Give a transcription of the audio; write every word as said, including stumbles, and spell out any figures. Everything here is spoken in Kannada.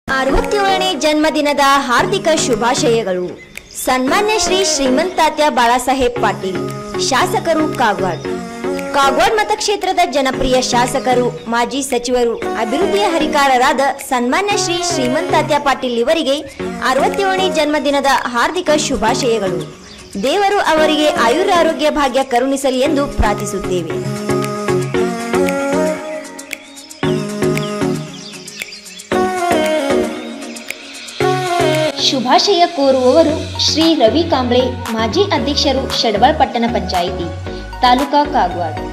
ಅರವತ್ತೇಳನೇ ಜನ್ಮದಿನದ ಹಾರ್ದಿಕ ಶುಭಾಶಯಗಳು. ಸನ್ಮಾನ್ಯ ಶ್ರೀ ಶ್ರೀಮಂತಾತ್ಯ ಬಾಳಾಸಾಹೇಬ್ ಪಾಟೀಲ್, ಶಾಸಕರು ಕಾಗವಾಡ. ಕಾಗವಾಡ ಮತಕ್ಷೇತ್ರದ ಜನಪ್ರಿಯ ಶಾಸಕರು, ಮಾಜಿ ಸಚಿವರು, ಅಭಿವೃದ್ಧಿಯ ಹರಿಕಾರರಾದ ಸನ್ಮಾನ್ಯ ಶ್ರೀ ಶ್ರೀಮಂತಾತ್ಯ ಪಾಟೀಲ್ ಇವರಿಗೆ ಅರವತ್ತೇಳನೇ ಜನ್ಮದಿನದ ಹಾರ್ದಿಕ ಶುಭಾಶಯಗಳು. ದೇವರು ಅವರಿಗೆ ಆಯುರಾರೋಗ್ಯ ಭಾಗ್ಯ ಕರುಣಿಸಲಿ ಎಂದು ಪ್ರಾರ್ಥಿಸುತ್ತೇವೆ. ಶುಭಾಶಯ ಕೋರುವವರು ಶ್ರೀ ರವಿ ಕಾಂಬ್ಳೆ, ಮಾಜಿ ಅಧ್ಯಕ್ಷರು, ಶೆಡಬಾಳ ಪಟ್ಟಣ ಪಂಚಾಯಿತಿ, ತಾಲೂಕಾ ಕಾಗವಾಡ.